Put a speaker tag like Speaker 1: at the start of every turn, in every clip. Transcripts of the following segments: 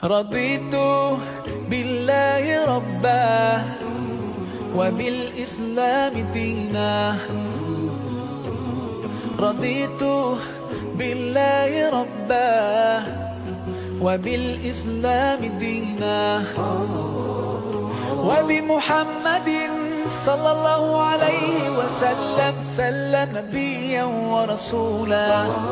Speaker 1: رضيت بالله ربا وبالإسلام دينا. رضيت بالله ربا وبالإسلام دينا وبمحمد صلى الله عليه وسلم نبيا ورسولا.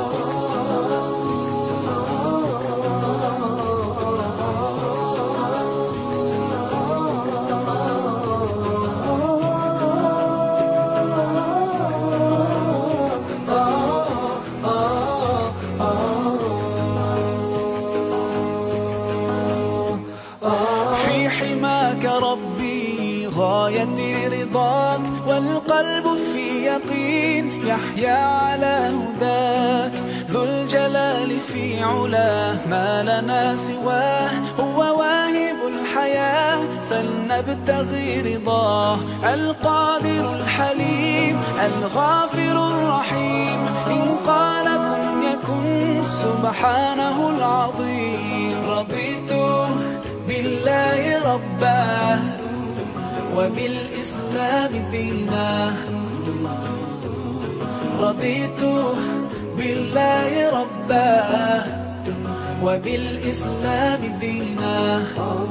Speaker 1: في حماك ربي غاية رضاك، والقلب في يقين يحيا على هداك. ذو الجلال في علاه ما لنا سواه، هو واهب الحياة فلنبتغي رضاه. القادر الحليم الغافر الرحيم، إن قال كن يكن سبحانه العظيم. رضيت بالله ربا وبالإسلام دينا. رضيت بالله ربا وبالإسلام دينا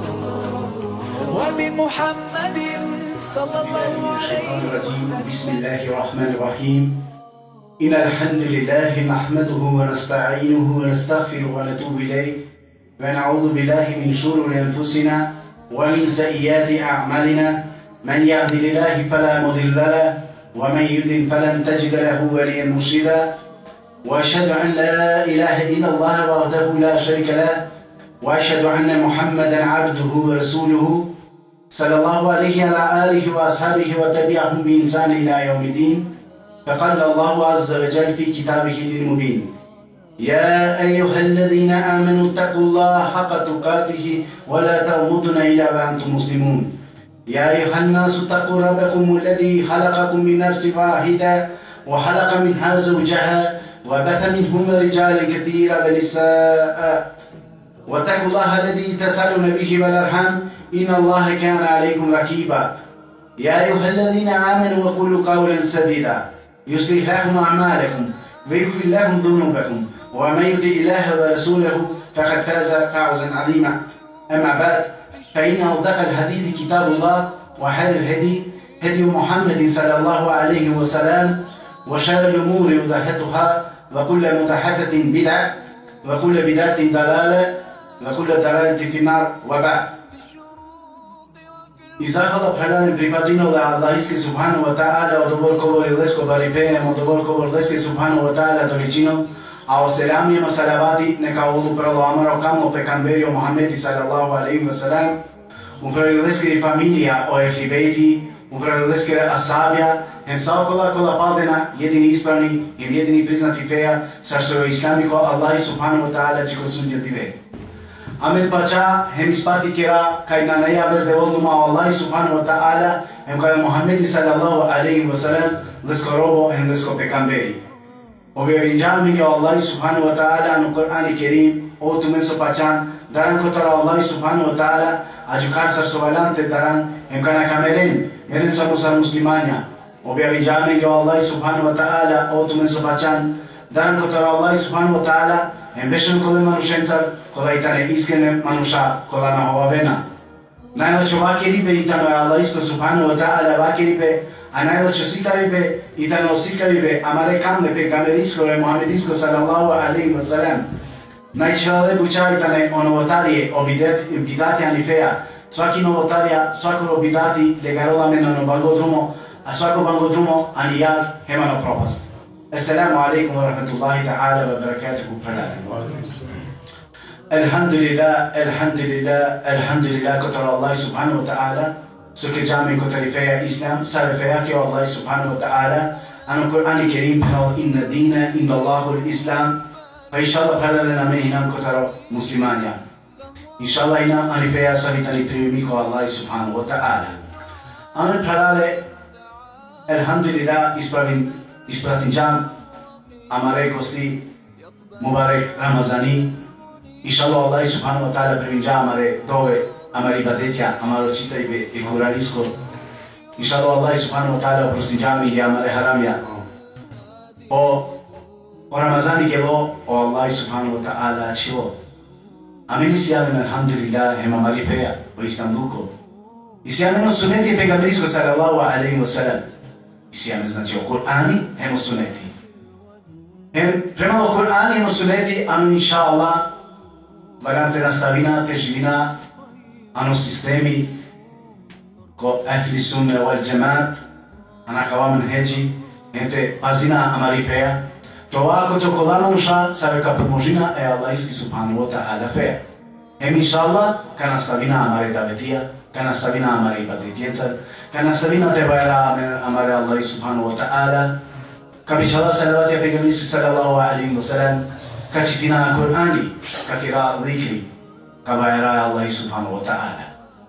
Speaker 1: وبمحمد صلى الله عليه وسلم.
Speaker 2: بسم الله الرحمن الرحيم. إن الحمد لله نحمده ونستعينه ونستغفره ونتوب إليه، ونعوذ بالله من شرور أنفسنا ومن سيئات أعمالنا. من يهد الله فلا مضل له، ومن يضلل فلن تجد له وليا مرشدا. وأشهد أن لا إله إلا الله وحده لا شريك له، وأشهد أن محمدا عبده ورسوله صلى الله عليه وعلى آله وأصحابه وتبعهم بإحسان إلى يوم الدين. فقال الله عز وجل في كتابه المبين: يا أيها الذين آمنوا اتقوا الله حق تقاته ولا تموتن إلا وأنتم مسلمون. يا أيها الناس اتقوا ربكم الذي خلقكم من نفس واحدة وخلق منها زوجها وبث منهما رجالا كثيرا ونساء، واتقوا الله الذي تسألون به والأرحام إن الله كان عليكم رقيبا. يا أيها الذين آمنوا وقولوا قولا سديدا يصلح لكم أعمالكم ويغفر لكم ذنوبكم، ومن يطع الله ورسوله فقد فاز فوزا عظيما. أما بعد، فإن أصدق الحديث كتاب الله، وخير الهدي هدي محمد صلى الله عليه وسلم، وشر الأمور محدثاتها، وكل محدثة بدعة، وكل بدعة ضلالة، وكل ضلالة في النار. وبعد. Izahvala predane pripadinole Allahijske subhanahu wa ta'ala od ovolkovori lesko baripejem od ovolkovor leske subhanahu wa ta'ala doličinom, a o selamijemo salavati neka ovu pralo amaro kamo pekamberio Muhammedi sallallahu alaihi wa sallam, upravo leskeri familija o ehli bejti, upravo leskeri asabija, hem saokola kola paldena jedini ispravni, hem jedini priznati feja, sašto je islamiko Allahi subhanahu wa ta'ala čiko sudnjati ve. Amen pacha hem ispati kira kaina naya verde voluma Allah subhanahu wa ta'ala hem kaya Muhammad sallallahu alaihi wa sallam lesko robo hem lesko pekamberi. Objavinjami ke Allah subhanahu wa ta'ala no Quran Kerim o tumen so pachan daran kotara Allah subhanahu wa ta'ala ajukar sar sovalante daran hem kana kameren meren samusar muslimanya. Objavinjami ke Allah subhanahu wa ta'ala o tumen so pachan daran kotara Allah subhanahu wa ta'ala hem bešen kole manušencar kola itane iskrene manuša kola na hovavena. Najlačo vake ribe itano je Allah isko subhanahu wa ta'ala vake ribe, a najlačo sika ribe itano sika ribe, amare kamne pe gamerisko je Muhammedisko sallallahu alaihi wa sallam. Najčelale buča itane o novotarije, o bidati anifeja. Svaki novotarija, svako bidati legarola mena no bangodrumo, a svako bangodrumo ani jag hemano propast. Assalamu alaikum wa rahmatullahi ta'ala wa barakatuhu. Alhamdulillah, alhamdulillah, alhamdulillah kotara Allah subhanahu wa ta'ala. Suke jami kotari feja Islam, save feja ki Allah subhanahu wa ta'ala. Ano Qur'ani Kerim pinao inna dina inda Allahul Islam. Pa inshallah pralale na meni nam kotara muslimanja. Inshallah ina ani feja savitani primimi ko Allah subhanahu wa ta'ala. Ano pralale, alhamdulillah, ispratin jam amare kosti Mubarak Ramazani Inshallah Allah subhanahu wa ta'ala privingia amare dove amare ibadetia, amare cita e curarisko. Inshallah Allah subhanahu wa ta'ala prostingiami e amare haramia. O Ramazani gelo o Allah subhanahu wa ta'ala chilo. Amin siamen alhamdulillah hema marifeja o Istanbulko. I siamen o suneti pejgamberisko sallallahu alaihi wasallam. I siamen znači o Kur'ani hema suneti. Prema o Kur'ani hema suneti amin inshallah varante nastavina te živina ano sistemi ko ahli sunne wal jamaat ana kawamen heji ente pazina amarifeja. Това, което колана нуша, савека подможина е Аллахски субхану ва та'ала фея. Иншалlah, ка наставина амаре даветия, ка наставина амаре ибадетиенца, ка наставина те байра амаре Аллах субхану ва та'ала, ка бишалlah салават я пегамбери саллаллаху алейхи ва салям, ка читина Кур'ани, ка кира зикри, ка байра Аллах субхану ва та'ала.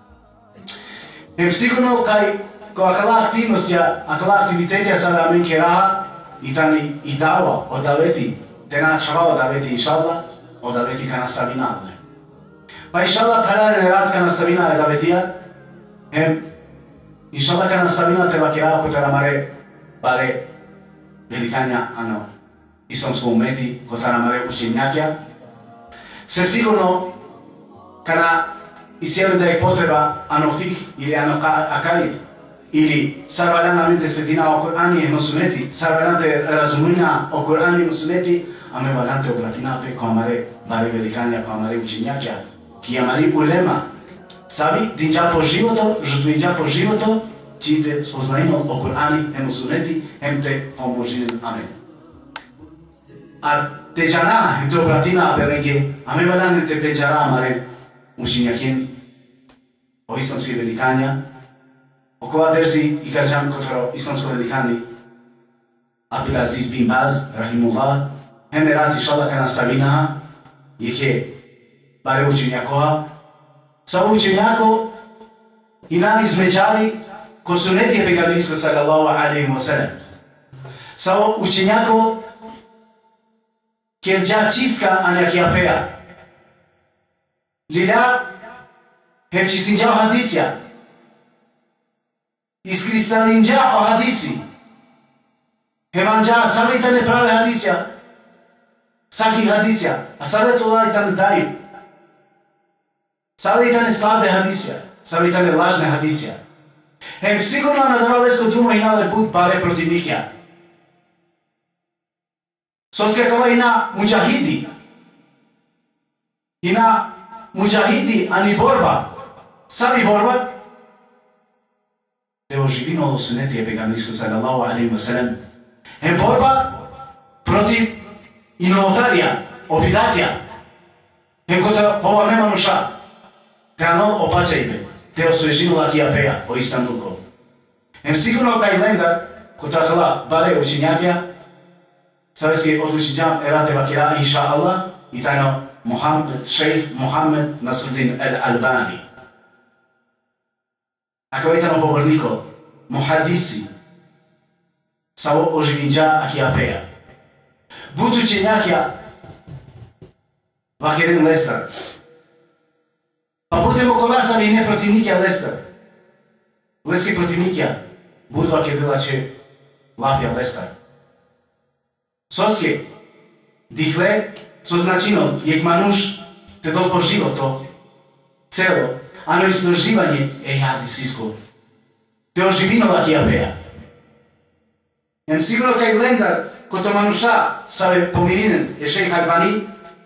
Speaker 2: Сигурно кај акала активностија, акала активитетија сада амен кира Itani i dava odaveti, te načava odaveti inshallah, odaveti ka nastavina. Pa inshallah prelane rad ka nastavina odavetija, inshallah ka nastavina te vakira kotara mare bare velikanja ano islamsko umeti kotara mare učenjakja. Se sigurno kana isjeli da je potreba ano fih ili ano akaid, ili sarvalana mente svetina o Kur'ani e suneti, sarvalante razumina o Kur'ani e suneti, a me valante obratina pe ko amare bare velikanja, ko amare učenjakja, ki amare ulema. Sabi, dinja po životo, žutvinja po životo, ti te spoznajmo o Kur'ani e suneti, hem te pomožinen, amen. A te jana, hem te obratina berenge, a me valante te pejara amare učenjakin, o islamski velikanja, Okova dersi i kažem kotro islamsko velikani Abdulaziz bin Baz, rahimullah, heme rad inshallah ka nastavina jeke bare učenjakova. Sa učenjako i nam izmeđali ko suneti je pejgambersko sallallahu alaihi wa sallam. Sa učenjako kjer ja čistka anjakija feja. Lila hem čistinjao hadisja. Iskristalinja o hadisi. Hemanđa savjetane prave hadisja. Saki hadisja. A savjetulajtane daju. Savjetane slabe hadisja. Savjetane lažne hadisja. Hem sigurno nadavalesko drumo i nale put bare protiv nikja. Soskakava i na muđahidi. I na muđahidi, ani borba. Sami borba. Te oživino ovo suneti je pejgambersko sallallahu alaihi wa sallam. Je borba protiv inovatarija, obidatija. Je kota pova nema nuša. Te ano opačajbe. Te osvežino lakija feja o Istanbulko. Je sigurno kaj lenda kota tala bare učenjakja. Savjeski odlučenjam erate vakira inša Allah. I tajno šejh Muhammed Nasruddin al-Albani. Ako vitano poborniko, muhadisi, sa oživinđa akija feja. Budući njakja vakirin Lester. Pa budemo kolasami i ne protivnikja Lester. Leski protivnikja, buzvak je delače lafja Lester. Soske, dihle, so značinom, jek manuš, te dolpo životo, celo, ano istraživanje je hadisijsko. Te oživino lakija feja. Jem sigurno kaj glendar, ko to manuša save pomirinen je šejh Albani.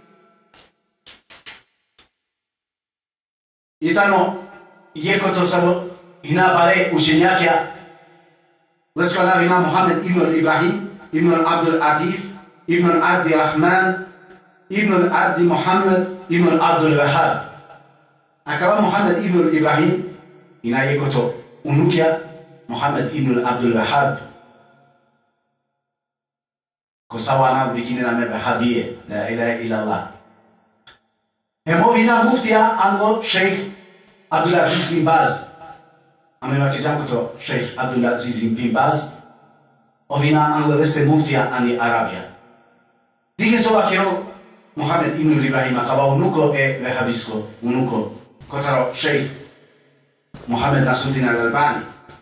Speaker 2: I tamo je ko to samo ina bare učenjakja. Lesko ina Muhammed ibn Ibrahim, ibn Abdul Adif, ibn Abdi Rahman, ibn Abdi Muhammed, ibn Abdul Wahab. Akaba Muhammed ibn Ibrahim, ina je ko to unukja Muhammed ibn Abdul Wahab. Ko sawa nam bikine na me Wahabije, la ilaha illallah. Hemovina muftija ango šejh Abdulaziz bin Baz. Ame vakizam ko to šejh Abdulaziz bin Baz. Ovina ango leste muftija ani Arabija. Dike so vakiro Muhammed ibn Ibrahima kao unuko vehabisko, unuko kotaro šejh Muhammed Nasruddin al-Albani.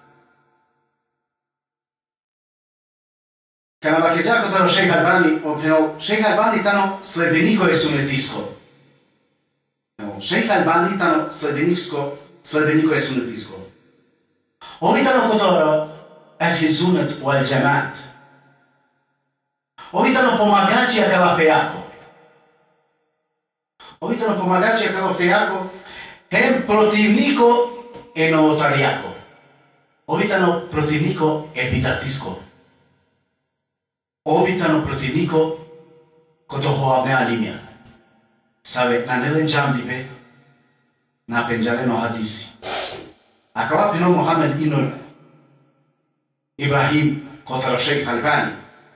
Speaker 2: Kana bakizja kotaro šejh Albani, šejh Albani tano sledbeniko je sunetisko. Šejh Albani tano sledbeniko je sunetisko. Ovi tano kotaro ahli sunnet wal jamaat. Ovi tano pomagačija kalafejako. Ovi tano pomagačija kalafejako hem protivniko e novotarijako. Ovi tano protivniko e bidatisko. Ovi tano protivniko koto hoavne alimja. Save na nelen džamdibe na penjareno hadisi. A kava peno Muhammed ibn Ibrahim kotaro šejh Albani.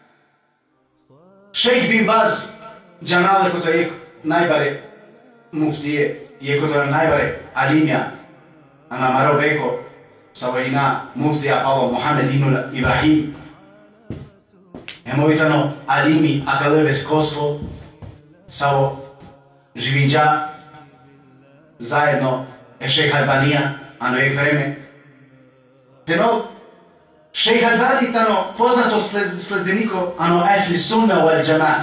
Speaker 2: Šejh bin Baz džanale kotaro je najbare muftije, je kotaro najbare alimja na Maroveko savo ina muftija palo Muhammed ibn Ibrahim. Emovitano alimi akaleve kosko savo živinđa zajedno šejh Albanija ano je vreme. Peno šejh Albani tano poznato sledbeniko ano ahli sunna wal jamaat.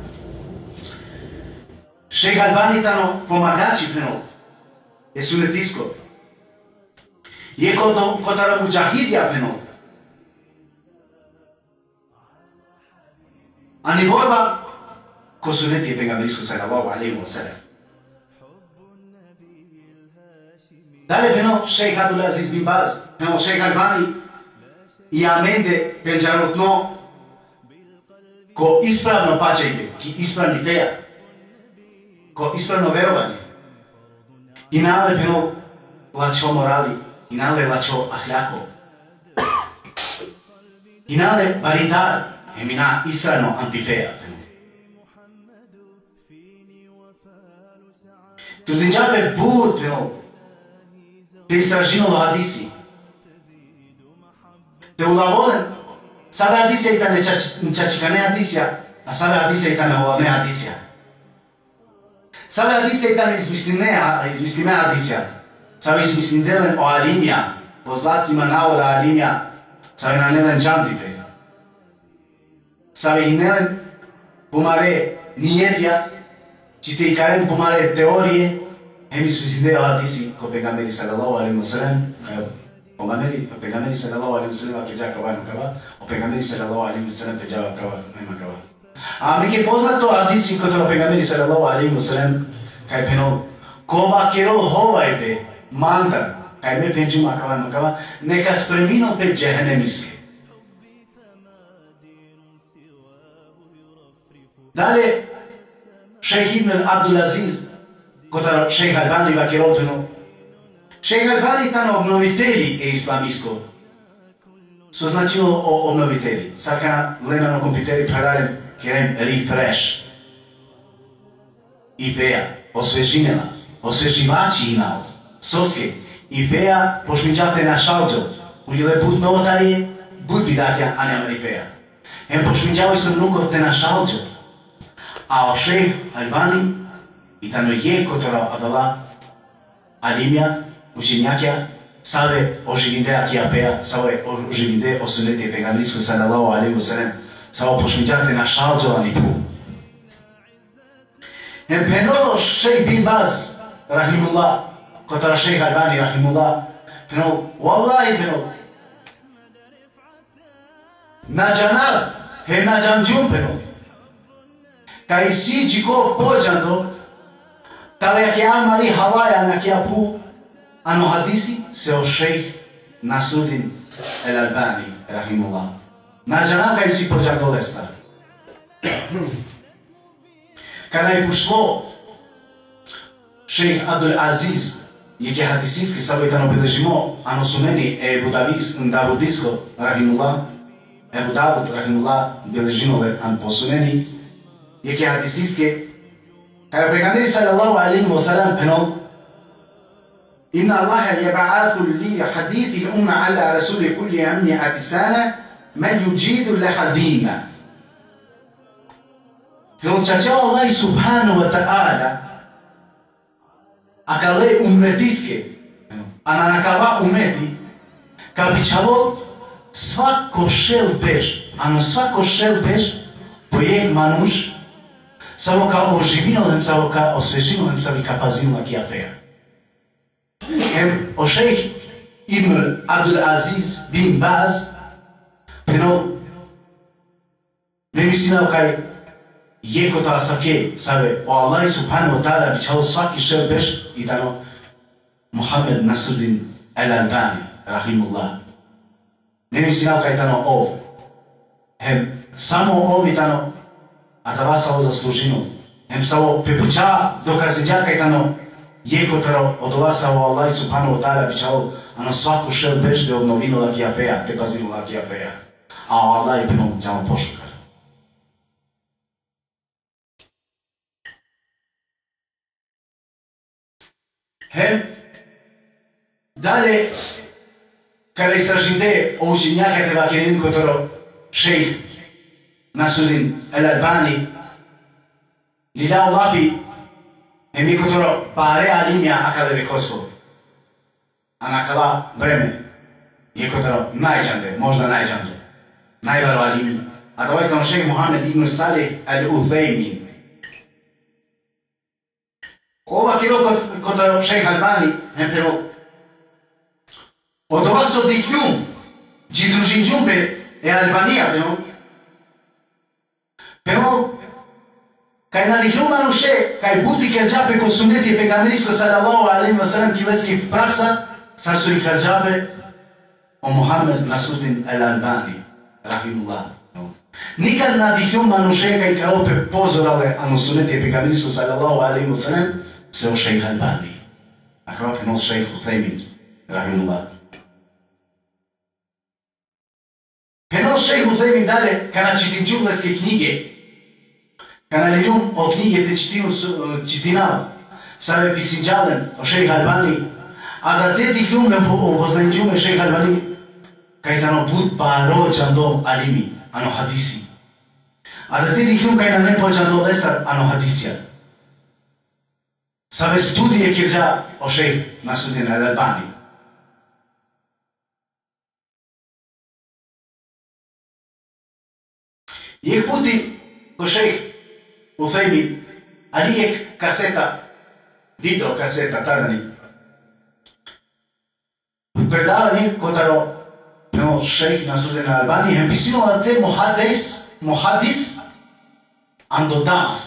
Speaker 2: Šejh Albani tano pomagači peno je sunetisko. Je kotaro mujahidija peno. Ani borba ko suneti je pejgamberisku sallallahu alejhi ve sellem. Dalje peno šejh Abdulaziz bin Baz, peno šejh Albani i amende penjarotno ko ispravno pačajbe, ki ispravni feja, ko ispravno verovanje. I nale peno lačo morali, i nale lačo ahljako. I nale baridar, emina ispravno antifeja. Trudinđape bud peno te istražinolo hadisi. Te ulavolen, sabe hadisija i ta nečačikane hadisija, a sabe hadisija i ta neholavne hadisija. Sabe hadisija i ta neizmislime hadisija, sabe izmislindelen o alimja, po zlatcima navoda alimja, sabe na nelen džandipe. Sabe i nelen pomare nijedja, čite i karen pomare teorije, hem izmislinde o hadisi ko pejgamberi sallallahu alejhi ve sellem, pejgamberi sallallahu alejhi ve sellem akeđa kava kava, o pejgamberi sallallahu alejhi ve sellem peđa kava nema kava. A mi je poznato hadisi kotaro pejgamberi sallallahu alejhi ve sellem kaj peno kova kerol hovajbe mandan kaj me penđuma kava kava neka spremino pe džehennemiske. Dalje šejh ibn Abdulaziz kotaro šejh Albani va kerol peno šejh Albani tano obnovitelji e islamisko. So značilo o obnovitelji. Sarkana lenano kompiteri prararem kerem refresh. Ideja osvežinela, osveživači imao, soske. Ideja pošmiđate na šalđo. Uljele bud novotarije, bud bidatja, a nema ideja. Em pošmiđavoj se mnuko te na šalđo. A o šejh Albani i tano je kotaro adala alimja, učenjakja, save oživinde akijapeja, save oživinde osunete pejgamberisku sallallahu alejhi ve sellem, save pošmiđate na šalđo ani pu. Em peno šejh bin Baz, rahimullah, kotara šejh Albani, rahimullah, peno, wallahi peno, na džanar, hem na džanđum peno, kaj si čiko pođando, tale jak ja mari havaja na kja pu, ano hadisi se o šejh Nasruddin al-Albani, rahimullah. Na džanar kaj si pođando lestar. Kada je pošlo šejh Abdul Aziz, je hadisijski sabojtano obeležimo, ano su meni Ebu Davudisko, rahimullah, Ebu Davud, rahimullah, beležinove an posuneni, je hadisijski, kada pejgamberi sallallahu alejhi ve sellem peno, inna Allaha yab'athu li hadithi al-umma ala rasuli kulli 100 sana man yujidu lahadima. Non c'è Allah subhanahu wa ta'ala a kale umetiske, a na nakava umeti, ka bičalo svako šelbeš, ano svako šelbeš projekt manuš, samo ka oživinolem, samo ka osvežinolem, samo ka pazinolem ki afeja. O šejh Ibn Abdul Aziz bin Baz, pero ne mislim kaj je kota sake, sabe, o Allah subhanahu wa ta'ala bičalo svaki šelbeš i dano Muhammed Nasruddin al-Albani, rahimullah. Ne mislim kaj tano ov. Samo ovi tano, a da vas ovo zaslužino. Samo pepuća dokaziđa kaj tano je kotaro od vas ovo Allah subhanahu wa ta'ala bičalo ano svaku šelbeš de obnovino laki afeja, te pazinu laki afeja. A Allah je bilo djamo pošukar. Dalje, kada istražite o učenjaka te vakirin kotoro šejh Nasruddin al-Albani, li dao lapi mi kotoro pare alinja akadeve kosko. A nakala vreme je kotoro najđande, možda najđande, najvaro alinja. A da ovaj kao šejh Muhammed ibn Salih al-Uthaymin. Ova kilo kotoro šejh Albani, pero od ova so dikljum, či družin džumpe e Albanija, pero kaj na dikljum manuše, kaj buti kerđape ko suneti pegamerisko sallallahu alaihi wa sallam kileski praksa, sar su i kerđape o Muhammed Nasruddin al-Albani, rahimullah. Nikad na dikljum manuše kaj karope pozorale ano suneti pegamerisko sallallahu alaihi wa sallam se o šejh Albani. A karope nos šejh Uthaymin, rahimullah. Penal šejh Uthaymin dalje, kada čitim džumleske knjige, kada ljum o knjige te čitinao, save pisinđalen o šejh Albani, a da te ti kljume upoznaju džume šejh Albani, kaj tano put pa rođan do alimi, ano hadisi. A da te ti kljum kaj na ne pođan do lestar, ano hadisija. Save studije kirđa o šejh Nasruddin al-Albani. Jek puti ko šejh Uthaymin, ali jek kaseta, video kaseta tadani. Predavanje kotaro šejh Nasruddin al-Albani hem pisino na te muhaddis ando Damask.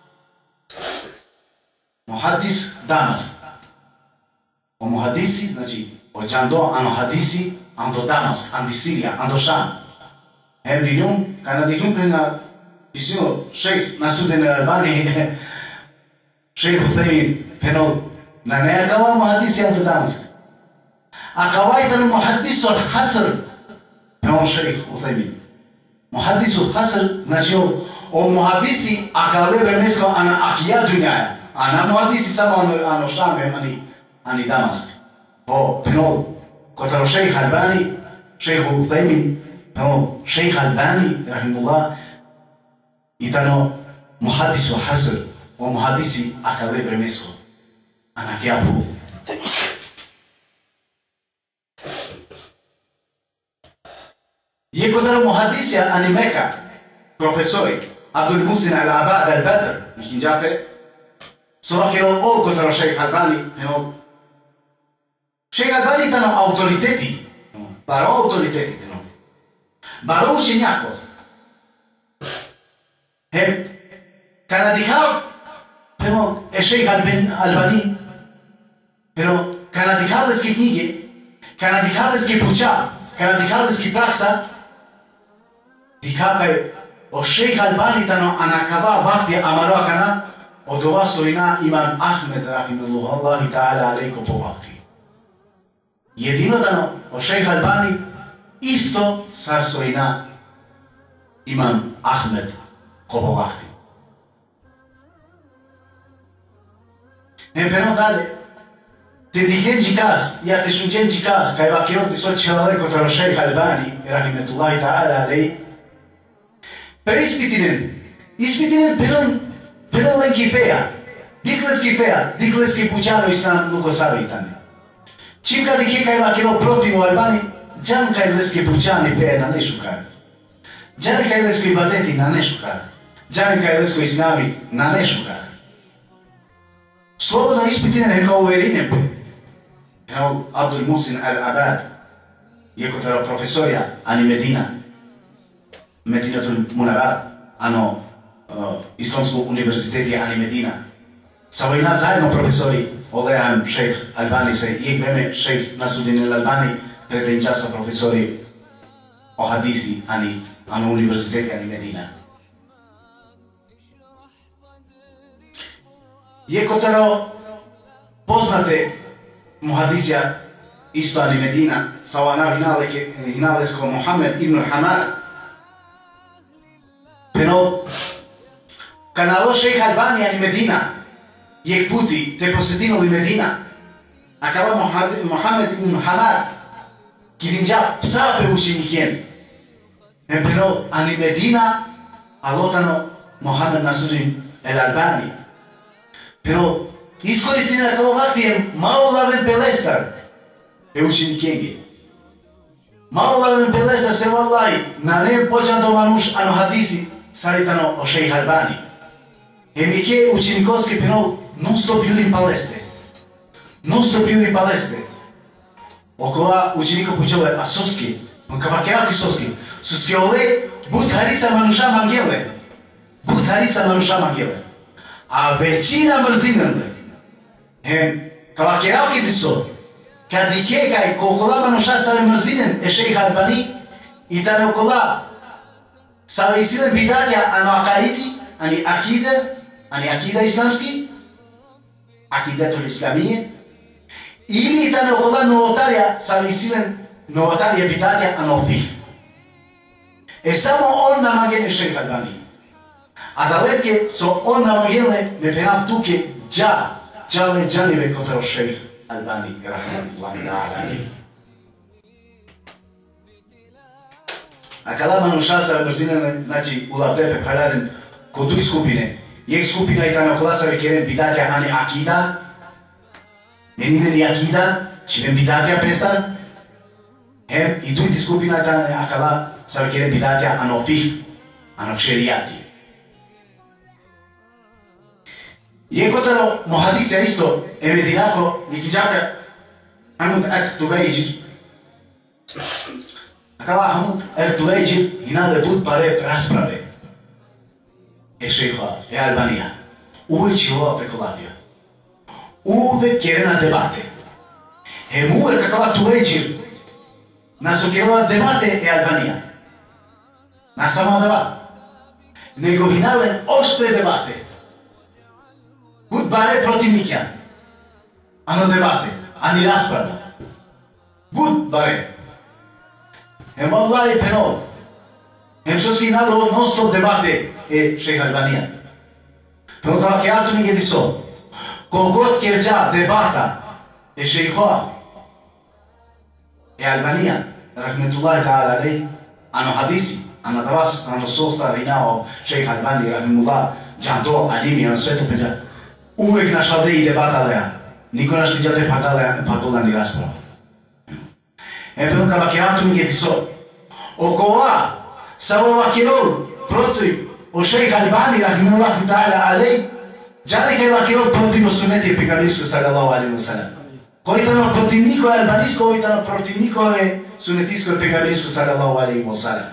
Speaker 2: Muhaddis Damask. O muhaddisi, znači o džando ano hadisi ando Damask, andi Sirija, ando Šam. Hem diljum, kada diljum prena pisino šejh Nasruddin al-Albani, šejh Uthaymin, penal na nekava muhaddisi ando Damask. A kawaitan muhaddisu al-Hasr, penal šejh Uthaymin. Muhaddisu al-Hasr, znači o muhaddisi akale vremesko ana akija dunjaja. A na muhaddisi samo ano Šam, ani Damask. O penal kotaro šejh Albani, šejh Uthaymin, penal šejh Albani, rahimullah, i tano muhaddisu al-Hasr, o muhaddisi akale vremesko, ana akija bu. Je kotaro muhaddisja ani Meka, profesori, Abdul Musin al-Abad al-Badr, nikinđape, sovakero o kotaro šejh Albani, šejh Albani tano autoriteti, baro autoriteti, baro učenjako. Kada dikao, šejh Albani, kada dikaleske knjige, kada dikaleske puća, kada dikaleske praksa, dikakaj o šejh Albani tano anakava vakti amaro akana, od ova sojina imam Ahmed rahimahullahi ta'ala alejko po vakti. Jedino tano o šejh Albani isto sar sojina imam Ahmed ko po vakti. Pero dalje, te dihen džikaz, ja te šunđen džikaz, kaj vakirot ti soči haleko taro šejh Albani, rahimetullahi ta'ala alej, preispitinen Ispitine pelon lenkifea. Dikleski pućano islam nuko savitane. Čim kada kika ima kilo protiv u Albani, džan kaj leski pućani peje na nešukar. Džan kaj lesko ibadeti na nešukar. Džan kaj lesko islami na nešukar. Slobodno ispitine neka uverine pe. Kao Abdul Musin al-Abad, je kotara profesorija ani Medinatul Munavar, ano Islamsko univerziteti ani Medina. Samo i nas zajedno profesori, oleam šejh Albani se, i vreme šejh Nasruddin al-Albani, predajem časa profesori o hadisi ani univerziteti ani Medina. Je kotaro poznate muhadisja isto ani Medina, sa ova hinalesko Muhammed ibn Hamad. Pero kanalo šejh Albani ani Medina je puti te posjetinuli Medina. Akava Muhammed ibn Hamad kidinja psape učenikjem. Pero ani Medina alotano Muhammed Nasruddin al-Albani. Pero iskoristine na kao vaktijem malo laven pelestar učenikjengi. Malo laven pelestar se vallahi na nem počanto manuš ano hadisi saritano o šejh Albani. Emike učenikovske pero non stop juri palestre. Okova učenikov počove asovski, on kavakeraki sovski, su skjole bud harica manuša mangele. A većina mrzinele, kavakeraki ti so, kad i kekaj kokola manuša save mrzinen e šejh Albani, i tane okola save isilen bidatja ano akaidi, ani akida islamski, akidatul islamije, ili tane okola novotarja save isilen novotarje bidatja ano fih. E samo on namagene šejh Albani. A daleke so on namagene me penal tuke džale džanive kotaro šejh Albani rahmatullahi ta'ala. A kada manuša save mrzinene, znači ula tepe pralaren kod drugi skupine. Jek skupina i tane okola save keren bidatja ani akida, nenine ni akida, čivem bidatja pesar. I drugi skupina i tane akala save keren bidatja ano fih, ano šerijati. Je kotaro muhadisja isto, Medinako, nikidžaka Hamud at-Tuvejđir. Akala Hamud at-Tuvejđir hinale bud pare rasprave. Šejha, Albanija. Uvek će ova prekolavija. Uvek kerena debate. Uvek akala Tuvejđir nas okjerala debate Albanija. Na samo debate. Nego hinale oštre debate. Bud bare protivnika. Ano debate, ani rasprava. Bud bare. Wallahi penol. Što ski nalo non stop debate šejh Albanija. Pero tavakeratu mi gediso. Kogod kerđa debata šejhoa Albanija, rahmetullahi ta'ala alej, ano hadisi, ano sosta rinao šejh Albani, rahimullah, džanto, alimi, ano sveto peđa. Uvek naš aldeji debata leja. Niko naš tiđate pagola ni rasprava. Pero kavakeratu mi gediso. Oko ova, sa ova kirol protiv o šejh Albani, rahimullah ta'ala alej, džane kaj ova kirol protiv o sunneti pegamberisko sallallahu alaihi wa sallam. Koji tano protiv nikoj albanijsko, koji tano protiv nikoj sunnetisko pegamberisko sallallahu alaihi wa sallam.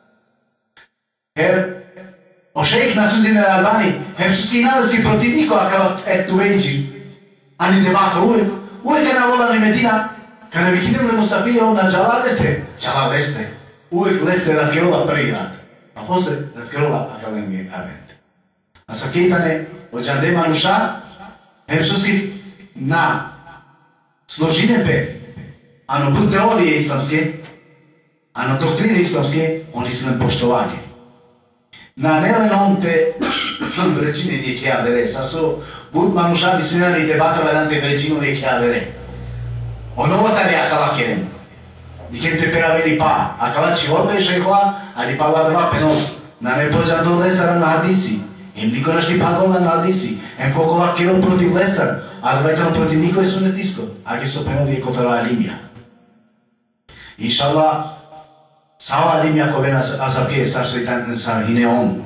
Speaker 2: O šejh Nasruddin al-Albani, su ski nalazi protiv nikoga kao et-Tuvejđir, ani debata uvek je navola ni Medina, kada bi kinili musafiri on na džala leste, uvek leste Ratkerola prvi rad, a posle Ratkerola akademije avent. A sa kejtane od džande manuša, su ski na složine pe, ano bud teorije islamske, ano doktrine islamske, oni su nam poštovanje. Na nelenom te vrećine nije kjadere, sa su bud manuša bi sinali debata valante vrećinu nije kjadere. Ono otare akala kerem. Dikem te peraveli pa, akala či orbe šejhoa, ali pa ladava penol Na ne pođa do Lestara na Hadisi. Em niko našli pagola na Hadisi. Em kokova kiro protiv Lestar. Ali vajtano protiv niko je sunetisko. Ake so premodi je kotara alimija. Inshallah, sawa alimija ko vena azabke sarso i tanten sar hine on.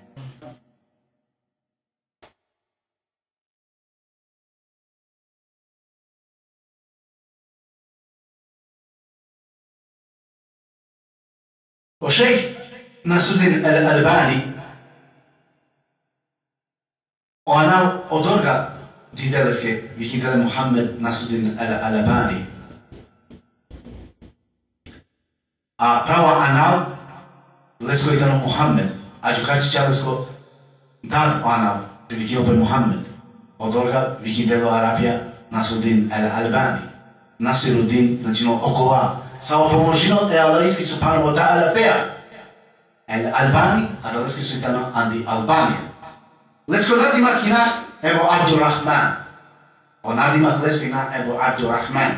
Speaker 2: وشيخ Nasruddin al-Albani ona odorga dideleske vikindele Muhammed Nasruddin al-Albani a prava anav lesko idano Muhammed a jukači čalesko dad anav vikindele pe Muhammed odorga vikindelo Arabija Nasruddin al-Albani Nasiruddin znači no okova samo pomožino e Allahijski subhanahu wa ta'ala fea Albani, adaleski su itano andi Albanija. Lesko nadimak ina Ebu Abdurrahman. O nadimak lesko ina Ebu Abdurrahman.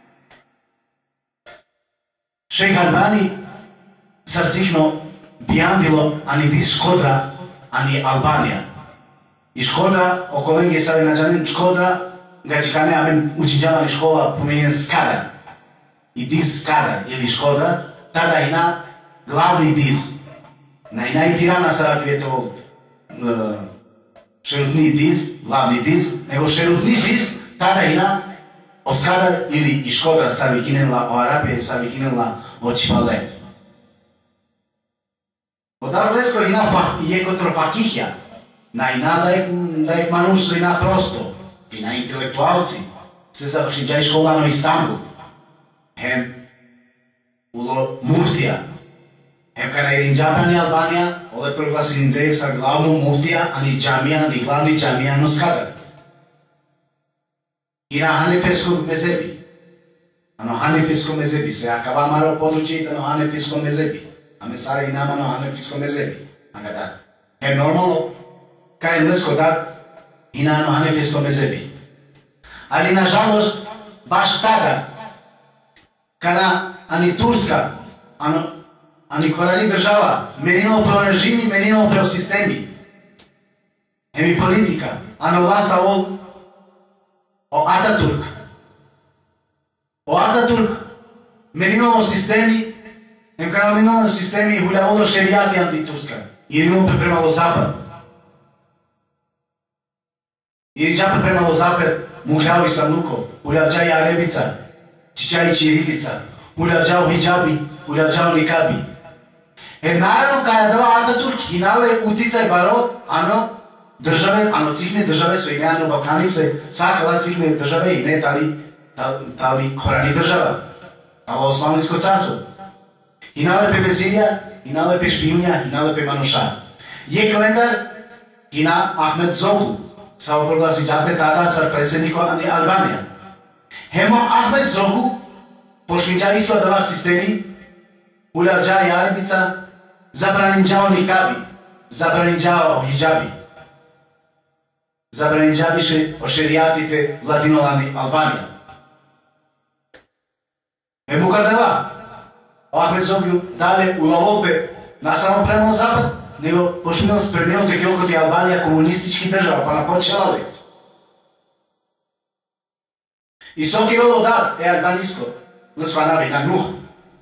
Speaker 2: Šejh Albani sarcihno bijandilo ani dis Škodra, ani Albanija. I Škodra, okolenge savi nađanin Škodra, gađikane abim učinjavali škola pomenjen Skadar. I dis Skadar ili Škodra, tada ina glavni dis. Najtirana Sarajeva to šerutni diz, glavni diz, nego šerutni diz tada ina Oskadar ili i Škodra savi kinela o Arabije, savi kinela o Čipale. Odar lesko ina je kotro fakihja, na ina da je manuš su ina prosto, ina intelektualci, se završi džaj školano Istanbul, hem ulo muftija, Hem kada je Rinđapani Albanija, ovdje proglasi ideje sa glavnom muftija, ani džamija, ani glavni džamija, no Skadar. I na Hanefijskom mezebi. Ano Hanefijskom mezebi, se akava maro područje ita no Hanefijskom mezebi. Ame sara i nama no Hanefijskom mezebi. Anga da. Hem normalno, kaj lesko dat, i na no Hanefijskom mezebi. Ali nažalost, baš tada, kada ani Turska, ani korani država, menino pro režimi, menino pro sistemi. Emi politika, ano vlasta o Ataturk. O Ataturk, menino sistemi, em kada menino sistemi huljavolo šerijati antiturska. Jer imamo premalo zapad. Jer džape premalo zapad, muhljavi sam luko, huljavđaj Arebica, čičaj Čirilica, huljavđao hijabi, huljavđao nikabi. Naravno, kada dava Ataturk hinale uticaj baro, ano, države, ano cihne države su ime, ano Balkanice, sakala cihne države i ne tali korani država, ali Osmanlijsko carstvo. Hinale pe Vezirja, hinale pe Špijunja, hinale pe Manuša. Je kalendar hina Ahmed Zogu, samo proglasi džape tada sa predsjednikom Albanija. Hemo Ahmed Zogu, pošminđa isto dava sistemi, uljavđa i Arabica, zabraninđao nikabi, zabraninđao hijabi, zabraninđabiše o šerijatite vladinolani Albanija. Emu kardeva, Ahmed Zogiju dale u lavope na samo prema zapad, nego pošminut preminuti kilokoti Albanija komunistički država, pa napočelali. I soki rolo dar, albanijsko, lesko anavi na Nuh.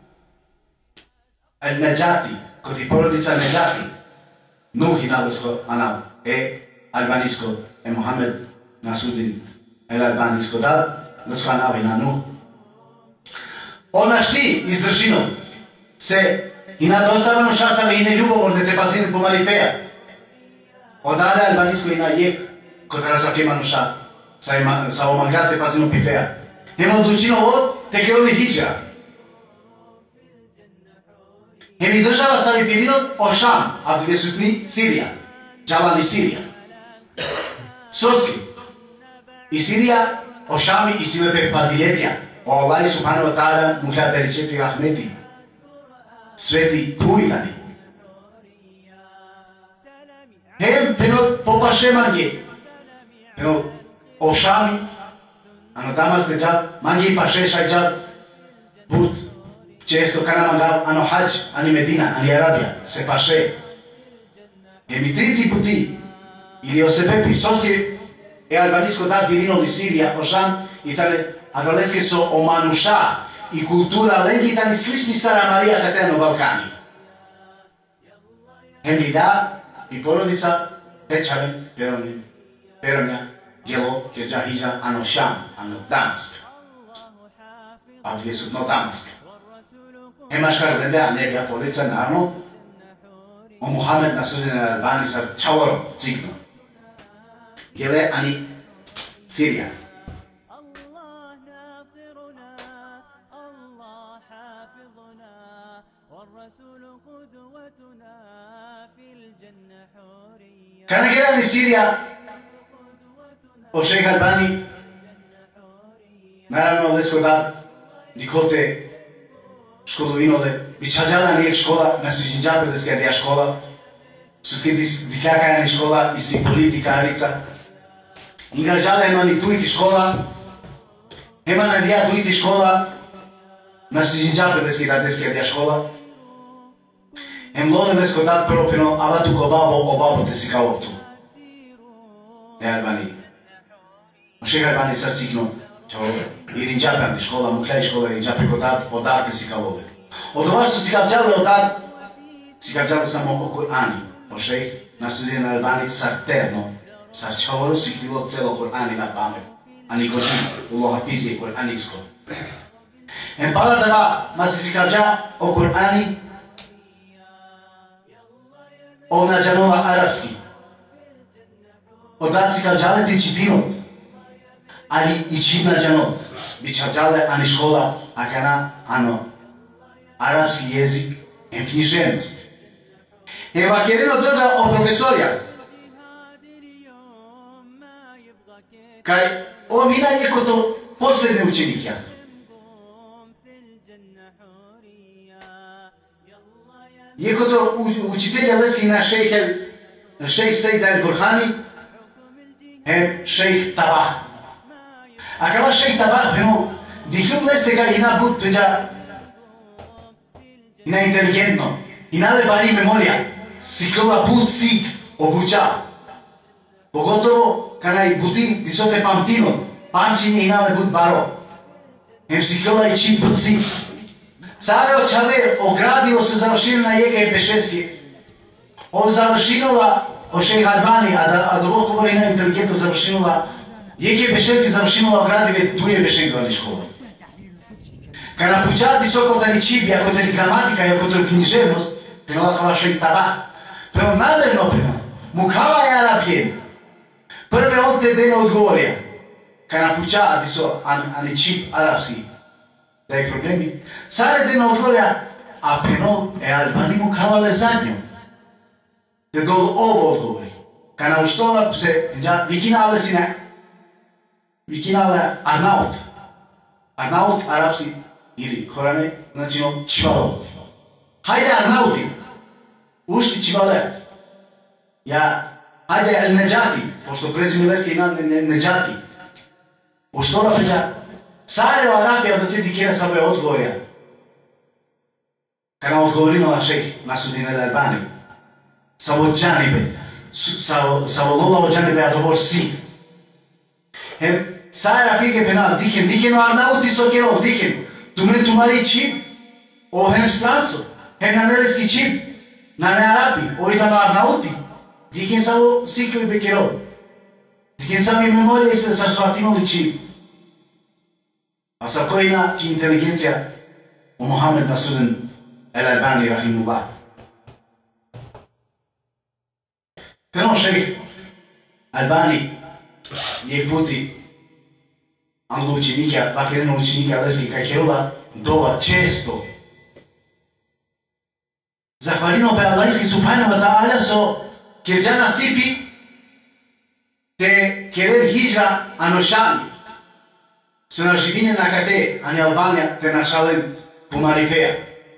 Speaker 2: Al-Najati, koti porodica Najati, Nuh i nalesko anav, albanijsko, Muhammed Nasruddin al-Albanijsko dal, lesko anavi na Nuh. Ona šti izdržinom se i na dostavljeno šasave i neljubomorne te pasine po Marifeja. Odade albanijsko i na jek, kod rasa Kemanuša, sa omagate pasinu Pifeja. Nemo odlučino ovo, te keroli hijđa. Emi država sa Vipirinot o Šam, a dvije sutni Sirija, Džalan i Sirija. Soski. I Sirija o Šami i Silepe Padiljetja. O Allah subhanahu wa ta'ala muhla beričeti rahmeti. Sveti pujdani. Hem penot popaše mangje. Penot o Šami, ano damas de džab, mangje paše šaj džab, put. Često kada mangav ano hađ, ani Medina, ani Arabija, se paše. Еми трети пути, или осебе присоски е албаниско дат биринол и Сирија, ошан и тале адалеске со омануша и култура легитани слични Сара Марија катена на Балкани. Еми да, и породица Печавен, Перонја, Гело, Кеджа, Хиджа, ано Шам, ано Дамаск. А вие сутно Дамаск. Емашкар гледа, негија полица, нарно, о Мухамед на суден Албани сар чаворо, цикно. Геле, ани Сирија. Кана геле Сирија, о шејх Албани, наравно леско да, дикоте школовиноле, бичаджала нијек школа, на Свичинджапе да скадија школа, суске дикакаја ни школа и си политикарица. Ингажала ема ни дуити школа, ема на дија дуити школа, на Свичинджапе да скадија школа. Ем лоне леско дат пропино, ала туко бабо те си каопту. Е Албани. Шејх Албани сар цикно, Иринджапе анти школа, муклај школа Иринджапе котат, одат си каволе. Од ова што си кавджале одат, си кавджале само о Кур'ани. О шејх на студија на Албани сар терно, сар чаворо си кило цело Кур'ани на памет. Ани коти улога физија Кур'аниско. Ем пала дава, ма си кавджа о Кур'ани, о наджанова арапски. Одат си кавджале ти чипинот. Али и чипна джано, бичаджале ани школа, акана ано арапски језик, ем книжевност. Ева керено дојда о професорија. Кај о мина јекото последни ученикја. Јекото учителја лески на шејх Сејд Ал-Бурхани, е шејх Табах. А кава шејх Табах, пено, дихлюм лестека и на буд преджа, и на интелигентно, и на лебари меморија, сиклила буд сик обуча. Поготово, кана и бути дисоте памтинот, памчиње и на лебуд баро. Ем сиклила и чип буд сик. Царе очаве оградио се завршина на јега и пешески. О завршинова, о шејх Албани, а дубоко говори на интелигентно завршинова, јеге пешески завршинова оградиве дуе бешенговани школа. Кана пучаат високо да ни чип, ако да ни граматика, ако да ни книжевност, пенала кава шејх Табах. Пено намерно пена, мукава е арабиен. Прве од те дена одговорија. Кана пучаат високо, ани чип арабски. Да е проблеми. Царе дена одговорија, а пено е Албани мукавале задњо. Те дол ово одговори. Кана уштова се, викинале си не, викинале Арнаут. Арнаут арабски или хоране, значи чивало. Хајде Арнаути, ушти чивале. Ја, хајде Ел-Неджати, пошто презиме лески на Неджати. Уштова преđа, царе Арабија да те дикера сабе одговорија. Кана одговорино на шејх Насудин Ал-Албани. Саво джанибе, саво лола джанибе адобор си. Ем, царе Арабија пена дикен Арнаути со керов дикен. Тумен тумари чип, о хем странцо, хем на нелески чип, на не Араби, овита на Арнаути. Дикен саво сикло и бекеров. Дикен сами меморија се са сватиноли чип. А са којна ки интелигенција о Мухамед Насудин Ал-Албани рахимуллах. Пено шејх Албани јек пути англо ученикја, вакерено ученикја лески кај керова дова често. Захвалино бе Аллајски субханаһу таала со керџана сипи те керер хиджа аношан. Со наживине на кате, ани Албанија те нашален по марифеја.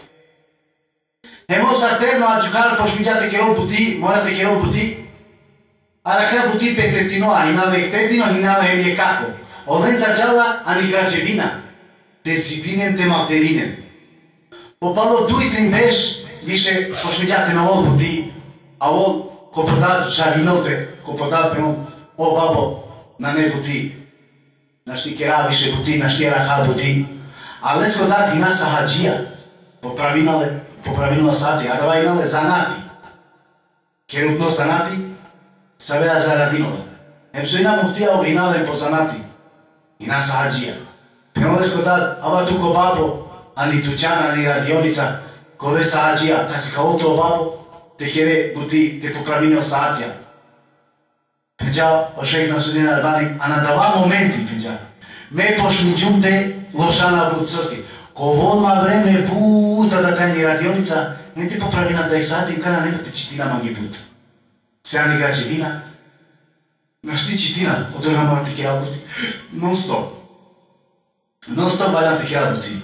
Speaker 2: Емо сартерно аджукар пошмиджате керол пути, морате керол пути, а ракля пути петретиноа, инале ектетино, инале емје како. Оден царджала, ани граđevina, те ситинен, те малтеринен. Попало дујтрин беш, више пошмиджате на ол пути, а ол ко подат жариноте, ко подат премо, о бабо, на не бути, нашти керавише бути, нашти раха бути, а леско дати на сахаджија, поправинале сати, а дава инале занати, керутно занати, савеа зарадинове. Епсо ина муфтија овинале по занати, ина сахаджија. Премо леско дат, ава туко бабо, ани тучана, ани радионица, кове сахаджија, та си каото бабо, те кере бути, те поправине саатија. Пенджа, о шейх Насудин Албани, а на дава моменти, пенджа, ме пошмиđumte лошана будцоски. Ководма време бута да тајни радионица, не те поправина да саати, кана не те читина маги пут. Сега ни граđevina, нашти читина, от тоga мора те ке работи, нон-стоп. Нон-стоп ваljам те ке работи.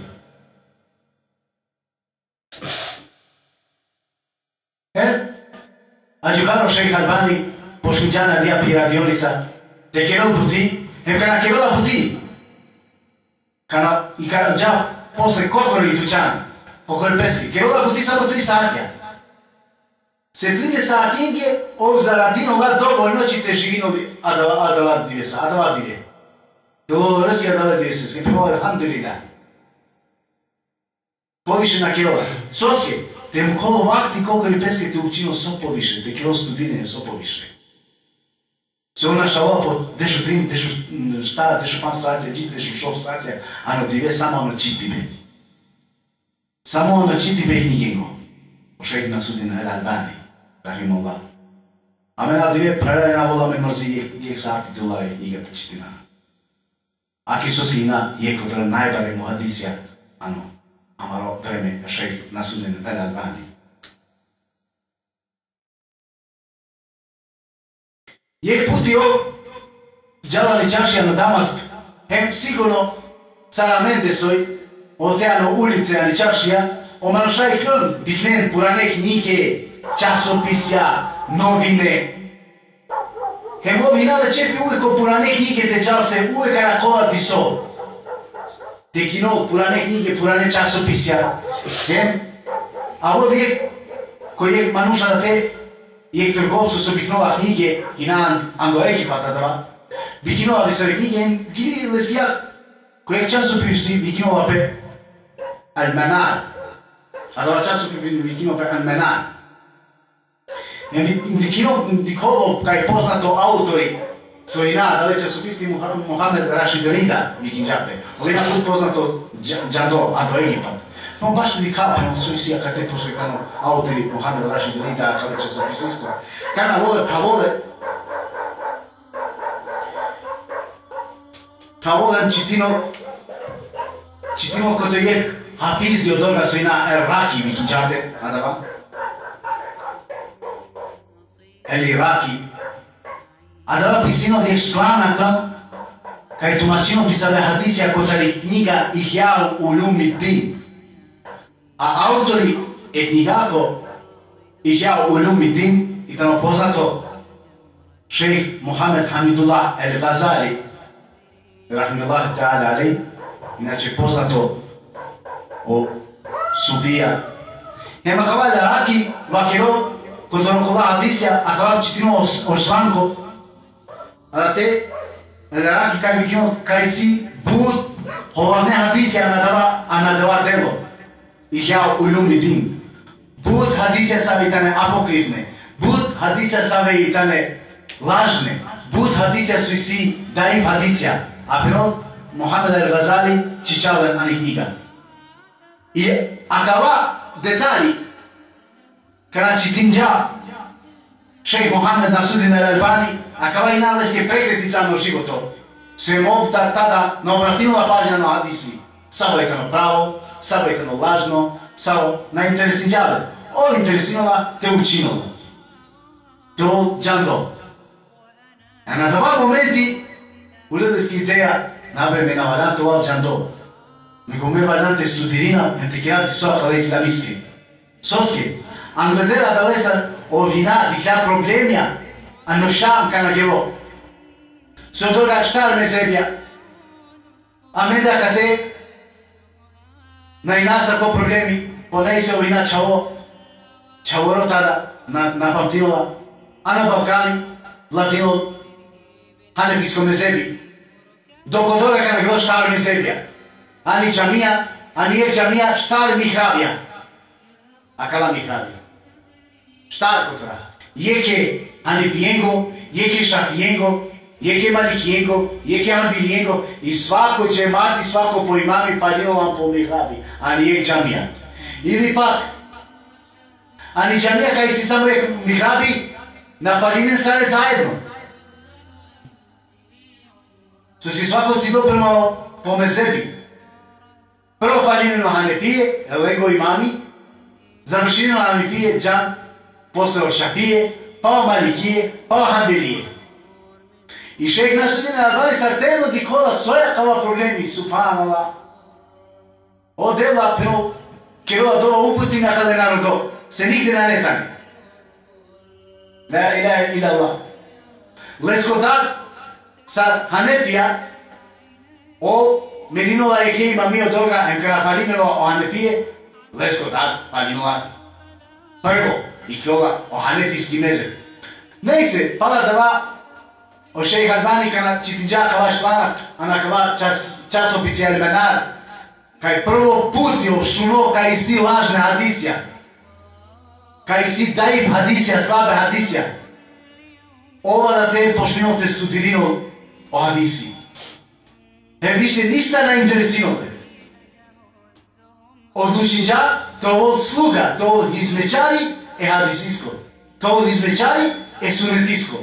Speaker 2: A giocare Sheikh Albani, pošmiđana dija pi radionica, te kero buti, kana kero la buti. I kana già posle kokori dućana, kokori peski, kero la buti samo 3 satija. Se 3 satinge, ov zaradino la dovoljno ćete živinovi, a da la divje sa, a da la divje. Do rski a da la divje se, skaj prvo alhamdulillah. Poviše na kero la. Soske, te mu kolo vakti kokori peske te učino so poviše, te kero studine so poviše. Se ona šalova po dešu trim, dešu šta, dešu pan satja, dešu šov satja, ano divje samo ono čitibe. Samo ono čitibe knjigengo. O Sheikh Nasudin Al-Albani, rahimullah. A mena divje prelena vola me mrzi jek sati tila je igata čitina. Aki soski ina je kotra najbare mu hadisja, ano, amaro vreme Sheikh Nasudin Al-Albani. Jek putio džalali čašija na Damask, hem sigurno saramente soj, oteano ulice ali čašija, omalošaj klon diknen purane knjige, časopisja, novine. Hem ovina da čepi uvijek purane knjige te džal se uvijek rakola diso. Te kino purane knjige, purane časopisja. Hem, a ovdje je koji je manuša da te jek trgovcu su biknova knjige i na anglo-ekipata dava. Biknova di se knjige, gili leskija kojeg časopisi biknova pe Al-Manar. A dava časopis biknova pe Al-Manar. Dikolo kaj poznato autori svojina, da li časopiski Mohamed Rashid Rida bikinđape. Ovina put poznato Džado, anglo-ekipat. No baš li kapano su isi kad te posvetano autori Mohamed Rashid Rida kada će se pisijsko. Kada vole, pa vole čitino koto je hafizi od toga su i na Iraki bikinđate, nadava. El Iraki. A dava pisino gdje članaka kaj tumačino ti save hadisija kod ali knjiga Ihya Ulumuddin. A autori je knjigako Ihya Ulumuddin i tamo poznato šejh Mohamed Hamidullah El-Ghazali rahmetullahi ta'ala alej, inače poznato o Sufija. Nema kavalja raki vakiro kod onokola hadisija, a kaval čitino o članko, a da te raki kaj bi kino kaj si bud hovavne hadisija nadava delo. Ihya Ulumuddin. Bud hadisja savitane apokrifne, bud hadisja savitane lažne, bud hadisja su isi daif hadisja, a prvo Mohamed El-Ghazali čičale ani knjiga. I akava detalji, kada čitinđa šejh Mohamed Nasudin Al-Albani, akava i naleske prekreticano životo, sve ovda tada naobratinula pažnja na hadisi, savjetano pravo, savjetano lažno, samo najinteresniji džabe. Ovo interesinova te učinilo. To džando. A na dva momenti u ljudski ideja nabreme na variantu ovo džando. Nego me variante studirina antikirati soha le islamiski. Soski. Angledera da lesar ovina dihla problemja, a no šam kanagelo. So toga štar mezebja. A menda kate najnasa ko problemi, ponaj se ovina čavoro tada napamtinula, а на Балкани, Latino, Hanefijskom mezhebi. Dok dole kada bilo štar mezhebija. Ani džamija, ani je džamija štar mihrabija. A kala mihrabija? Štar kotora. Jeke Hanefijengo, jeke Šafijengo, jeke Malikijengo, jeke Hanbilijengo i svako će mati, svako po imami falinovan po mihrabi. Ani je džamija. Ili pak, ani džamija kada si samo je mihrabi, na falinen stare zajedno. Što si svako si dopremao po mezebi. Prvo falineno Hanefije, lego imami, završino Hanefije, džan, posle Šafije, pa Malikije, pa Hanbilije. I šejh Nasruddin Albani sarteno di kola svoja kava problemi, subhanallah. O devla prvo, kerola dova uputi na kada narodo, se nigde naletane. La ilaha illa Allah. Leskotar, sad Hanefija, o Meninova je ke ima mi od toga, kada falinilo o Hanefije, Leskotar falinila prvo i kjola o Hanefijski mezeb. Ne se, pala dava o šejh Albani kana čitinđa kava članak, ana kava časopis Al-Manar, kaj prvo put je obšuno kaj si lažne hadisija, kaj si daib hadisija, slabe hadisija. Ova da te pošteno te studirino o hadisi. Više ništa ne interesino te. Od učinđa, to od sluga, to od izmečari je hadisisko. To od izmečari je sunetisko.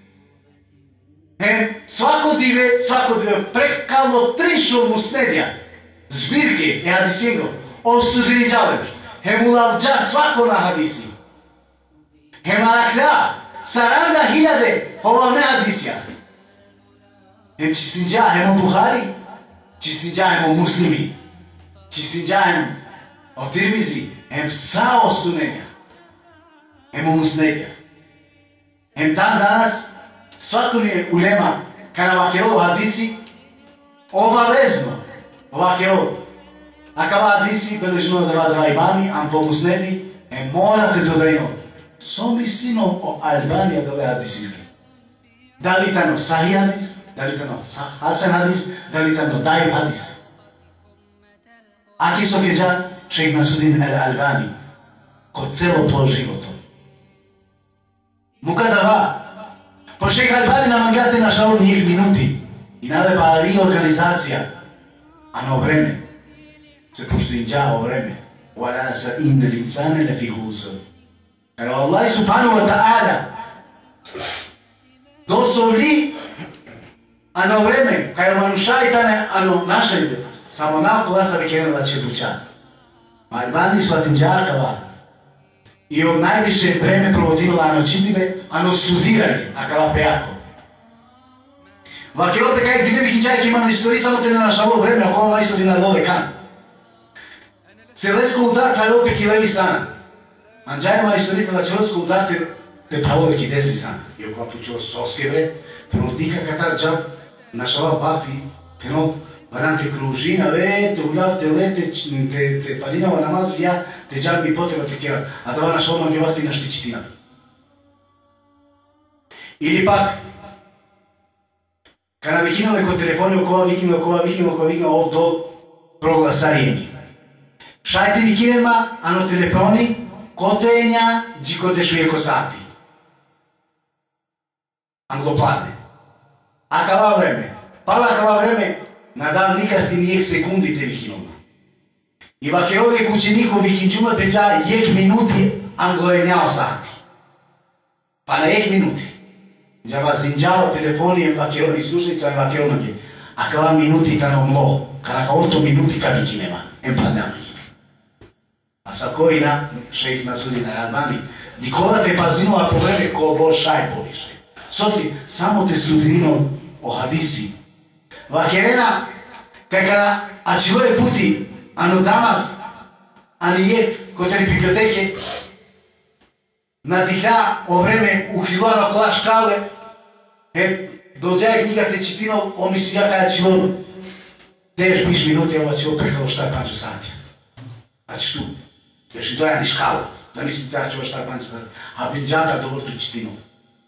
Speaker 2: Svako dive prekalno trišo mu snedja. Zbirke je hadisijengo. Od studirinđale. Ulavđa svako na hadisi. Arakla. Saranda hiljade, ovo ne hadisija. Čisinđa, Buhari, čisinđa, muslimi, čisinđa, o Tirmizi, sao sunenja, musnedja. Dan danas, svako je ulema, kada vakero hadisi, obavezno, vakero. A kada hadisi, beležno da dva imani, am po musnedi, morate dodajno. Somi sinom o Albanija dole hadisizme. Da li tano sahih hadis, da li tano hasan hadis, da li tano daif hadis. Aki so keđa šejh Nasruddin Al-Albani kod celo to životo. Muka dava, po šejh Albani nam gledate na šalu njih minuti i nade pa reorganizacija, a na vreme se poštinđa o vreme. Wala sa inna l'insane lafi husr. Kada Allah subhanahu wa ta'ala dosoli ano vreme, kada manu šajtane, ano naše ljude, samo nakon sa vikena da će duća. Albani shvatinđakava i on najviše vreme provodila ano čitive, ano studiranje, a kada pejako. Vake opet kaj gdje vikinčajke imano istoriji, samo te ne našalo vreme, ako ono istoriji na dole kan. Selesko udar kraj opet i levi strana. Anđajima istorita da čelsko udar te pravo neki desni strana. I oko apučilo soske vre, prvo dika katar džab, našala bakti, teno varante kružina, te ulav, te lete, te falinava namaz, ja, te džab bi potreba te kjerat. A dava našala mnogi bakti na štičitina. Ili pak, kada vikinale kod telefoni okova vikina, ovdje proglasarijenji. Šajte vikinema, ano telefoni, kotenja, džiko dešuje kosati. Angloplatne. A kava vreme? Pala kava vreme, na dan nikasti nijek sekundi te vikinoma. I vake ovdje kućeniku vikinčuma peđa jek minuti anglojenjao sati. Pa na jek minuti. Ja vas inđao telefonijem i slušnica i vake onoge. A kava minuti tano mlo, kada kao to minuti ka vikinema, empadami. A sa kojina, šejh Nasruddin Al-Albani, nikola te pazinula po vreme ko bol šaj poviše. Soci, samo te studirino o hadisi. Vakerena, kaj kada, a čilo je puti, ano danas, ani jek, koteri biblioteke, nadihla o vreme uhilano kola škale, dođa je knjiga te čitino, omisli ja kada čilo, tež piš minuti, ova čilo prehalo šta je panču sati. Znači tu. Još i dojani škala. Zamislite, ja ću vas šta panču sati. A binđaka dobro tu čitinu.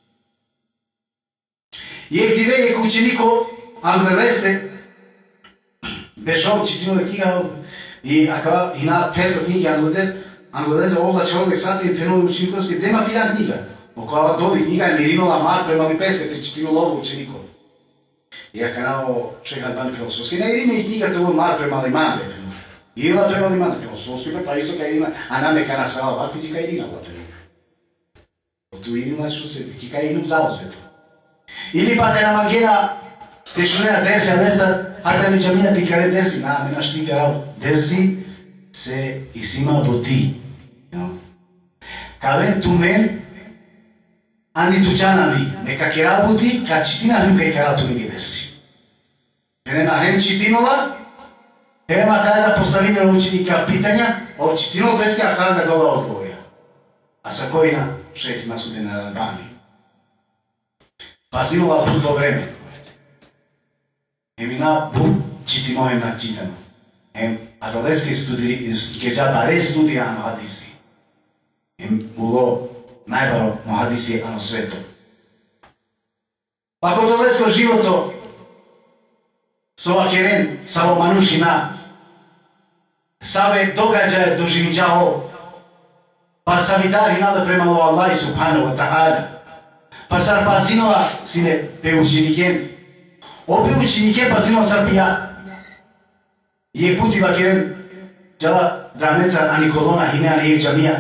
Speaker 2: Jek ti veje učeniko Angleveste, Bešov čitino knjiga i akava i na peto knjigi Angleveste ovdje čovjek sati je penuo učenikovski, dema filja knjiga. Okava doli knjiga je Mirinula Mar prema li peste čitino lovo učenikov. I ja kanao čekam dan filosofski, ne ime i knjiga te ovo Mar prema li mande. Irina prema li mande, filosofski pa isto ka Irina, a nam je kana svala vaktići ka Irina vlate. Tu Irina ću se, ki ka Irinum zauzeto. Ili pa kada mangena tešunena dersi, a mesta, hada mi džamija ti kare dersi, na me naš ti karao dersi se isima boti. Kaven tu men, ani tu čana mi, neka kera boti, kad čitina mi kaj kara tu nege dersi. Nema hem čitinola, hema kada postavine učenika pitanja, ovo čitinola već kada kada dola odgovorja. A sa kojina šejh nasude na Albani. Pazinula u to vreme. Emina bu čitimo hem na čitano. Hem adoleske keđa bare studija hadisi. Hem ulo najbaro hadisi ano sveto. Pa kod adolesko životo sova keren samo manušina save događaje doživđao pa savitari nada prema Allah subhanahu wa ta'ala. Pa sar pazinova sine pe učinikem. Ope učinikem pazinova sar pija. Je puti vakeren jala drameca ani kolona hine ani je džamija.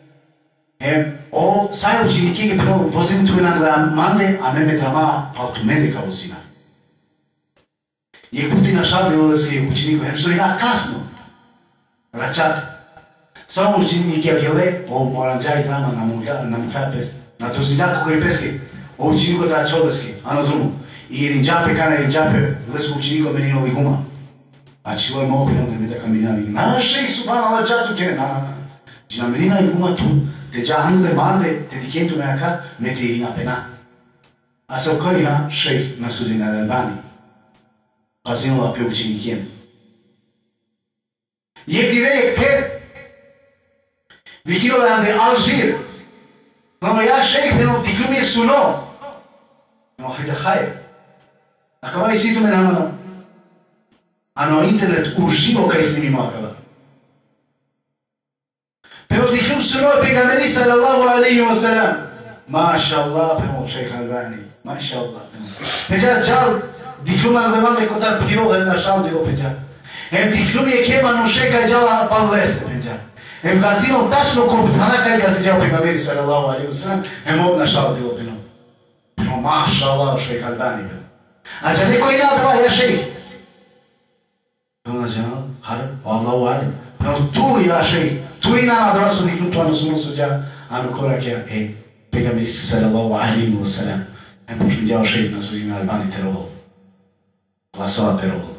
Speaker 2: O saj učinike je prvo vozim tu na mande, a meme drama pa tu mende kao sina. Je puti na šalde odleske učiniku, što je na kasno. Račat. Samo učinike je gele, o moranđaj drama na mukape. Na to zidako koji peske, o učiniko trače odleske, ano drumu. I jedin džape kana jedin džape, lesku učiniko meni novi guma. A čilo je mogo prema me da kaminavi. Na šejh subhanallah džatu kere, na. Džina menina i guma tu, te džahnu le mande, te dikentu me akat, me te irina pena. A sa koji na šejh na suzi na Albani. Pazinula pe učinikem. Jek ti vejek per, vikino da ande Alžir. No ja šejh peno ti klumije suno. No hajde haje. Akava i situ me namano. Ano internet uživo kaj snimimo akava. Pero ti klum suno pegameri sallallahu alaihi wa sallam. Maša Allah peno šejh Albani. Maša Allah peno. Peđa čal dikluma nevale kotar pio na šal dilo peđa. Diklum je kebano šeka djala palveste peđa. Kazino tačno kompetana kaj ga se djao pegameri sallallahu alaihi wa sallam. Od na šal dilo peno. Peno maša Allah šejh Albani peno. A če neko ina dava ja šejh. Peno džana, har, Allahu alim. Peno tu ja šejh. Tu ina na dava su diknu tu ano suno suđa. Ano korak ja, pegameri sallallahu alaihi wa sallam. Pošto djao šejh na svojim Albani terovalo. Glasova terovalo.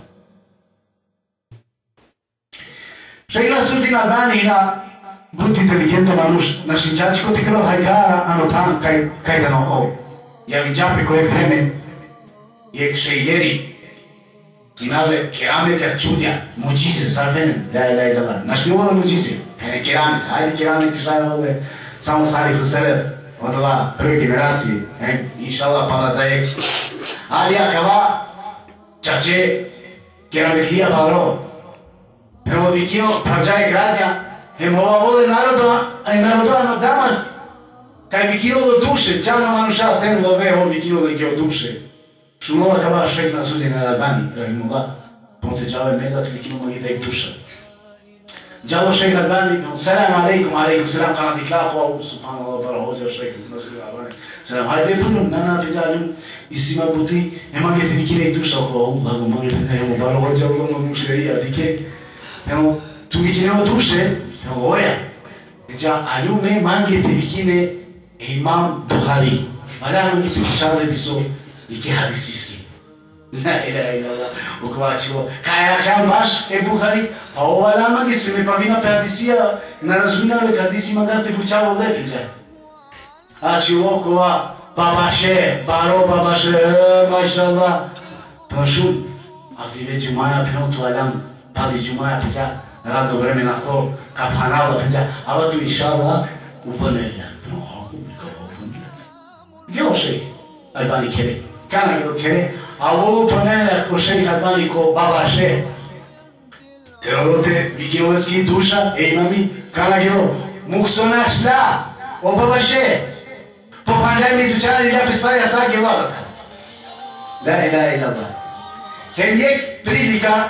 Speaker 2: Šejh na svojim Albani na buti inteligentom anuš na šinđači ko ti krlo hajkara ano tam kaj dano ovo. Ja vi džape kojeg vreme jek šejleri i nave kerametja čudja, muđize, sarvenem, da. Našli ovo muđize, pene keramet, hajde keramet išlaje ovdje, samo salih u sebe, odla prve generacije, inšallah pala da je. Ali akava, čače, kerametlija valro, prvo vikio, pravđaje gradnja, ova vole narodovano Damask, kaj vikio do duše, čano manuša ten love, ovo vikio do duše. Šumova kava šejh na suđe na Albani, rahimullah, ponte džave medat vikio mogi da ih duša. Džavo šejh Albani, salam alaikum, salam kana diklaku, subhanallah, bara hođa šejh na suđe Albani. Salam, hajde punum, nana peđaljum, isima buti, emage te vikine ih duša oko ovu, lago mange te kajemo, bara hođa ono mušerija, dike. Tu vikine o duše, oja. Peđa, aljume mange te vikine imam Buhari. Valjano ti pričale di su Ike hadisijski. La ilaha illallah. Ukvačilo. Kaj akam baš Buhari? Pa ova lama gdje se me pa vina pe hadisija na razminave kad hadisi mangar te pričalo lepiđa. A či okova babaše, baro babaše, maša Allah. Pa šum. A ti već džumaja peno tu alam, pali džumaja peđa, radno vremena to, kapanavla peđa, ava tu inša Allah u ponedljak. Gdje šejh Albani kere? Kana gelo kere, a ovo ponene ko Šejh Albani ko Baba Še. Terodote Vikinovski duša, imami, kana gelo, muksona šta? O Baba Še. Po pandemiji dućani da prisvaja svaki lobata. La ilaha illallah. Hem jek prilika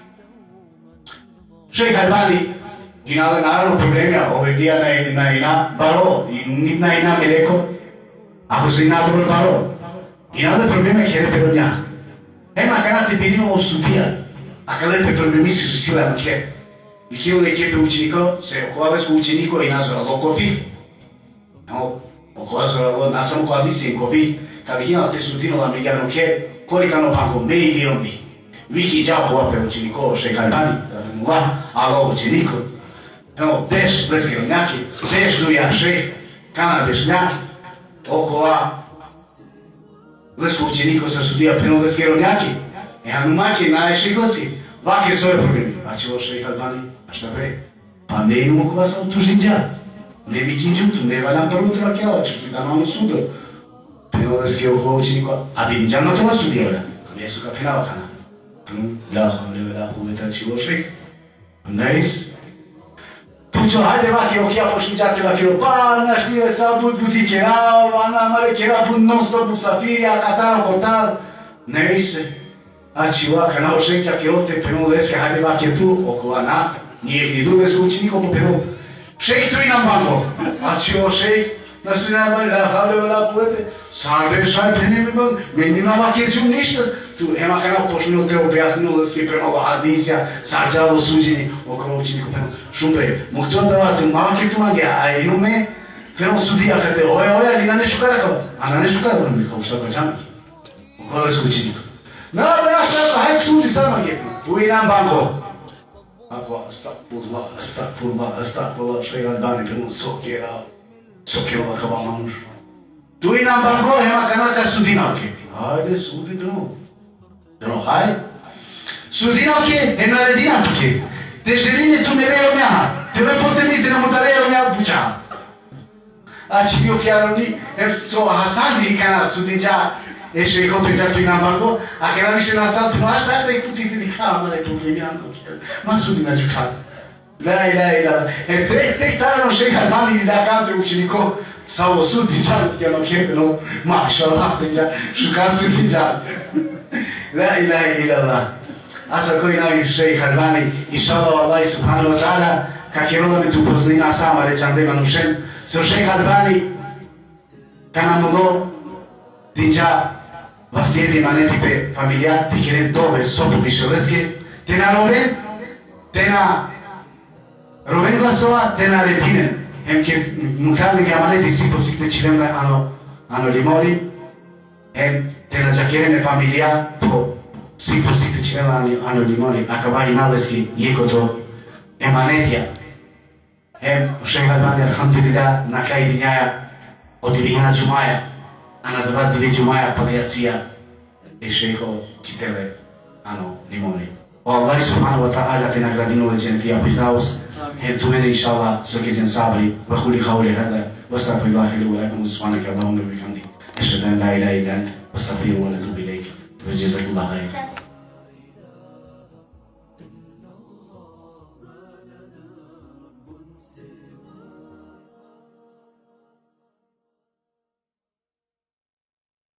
Speaker 2: Šejh Albani i naravno problema, ovaj bija na ina baro, i nit na ina meleko, ako se ina dobro baro. I nada problema kjere peronja. Ema kana te birimo o sufija, a kada pe problemisi su sila mke. I kilo ne kepe učeniko, se okovavesko učeniko i nazora lokofi. Okovazora nasam koadisi kofi, kada hina te sutinova migano ke, korikano panko me i liromi. Viki džao kovape učeniko Šejh Albani, alo učeniko. Evo, deš bleskironjaki, deš duja Šejh, kana dešnjak, okova, Lesko učeniko sa studija Penoldeske rovnjaki. Hanumaki, najšikovski. Vake svoje problemi. A će ovo Šejh Albani? A šta pre? Pa ne imamo ko vas tužinđa. Ne bi kinđutu, ne valjam prvo treba kjela, ću ti tamo sudo. Penoldeske ovo učeniko. A bi niđano to vas studijela. Ne su ka penavakana. La havle ve la kuvveta će ovo Šejh. Neis. Pućo, hajde vaki, ok, ja počnem džati vaki, pa naštive sad buti kerao, anamare kera bud non stop musafirja, kataro kotar. Ne se. Znači vaka, nao Šejh kerote Penoldeske, hajde vaki tu, oko ana, nije ni druge su učeniko po Penol. Šejh tu i nam banko. Znači o Šejh, našli nam la havle ve la kuvvete, sarbe šaj prenim, meni nam vaki ću ništa. Tu ema kana počne od te objasnilo da svi prema hadisja, sarđavo suđeni oko učeniku Penol. Šumbre, mogu to da tu mavake tu mangi, a inume Penol sudija kate oja, ali na nešto karakava. A na nešto karakava, kao što je džamaki. Oko da su učeniku. Na, brasta, hajde šuti sad mangi. Tu i nam banko. Ako, astagfurullah, Šejh Albani Penol sokjerao kao mamuš. Tu i nam banko, ema kana kad sudinavke. Hajde, sudi Penol. No, hajde. Sudinavke, naredinavke. Te želine tu ne vero mea, te voi potemite na motarero mea bucea. Aci bio chiaro ni, so Hasan di kana sudinja, esce i conto già tu in ambargo, a che la dice na sal, no asta e tutti ti camere problemi hanno. Ma sudina giocare. La. E te tarano Šejh Albani da canto učeniko, samo sudinja skjano kjepeno, mašallah, šukan sudinja. La ilaha illallah. Asa koji navi Šejh Albani, inšallah Allah subhanahu wa ta'ala, kak je rola mi tu poznina sama rečan da imam ušen, so Šejh Albani, kana mnogo, dinđa vas jedi maneti pe familija, ti keren dove sopu pišoleske, te na roven glasova, te na redinen, hem ke nukarli ga maneti si posikte čilenga ano limoli, hem te na džakerene familija po si posite ćevela ano limoni, ako vaji naleski jeko to emanetja. Šejh Albani, alhamdulillah, na kraj dinjaja odivihna džumaja, a na dva divi džumaja padajacija i šejho kitele ano limoni. O Allah subhanahu wa ta'ala te nagradinu le dženetija firdaus, tu mene inšallah soke džen sabri, vahuli hauli hada, vastaghfirullahi li wa lakum, subhanaka Allahumma wa bihamdik, ashhadu an la ilaha illa anta, astaghfiruka wa atubu ilayk. وجزاك الله خير.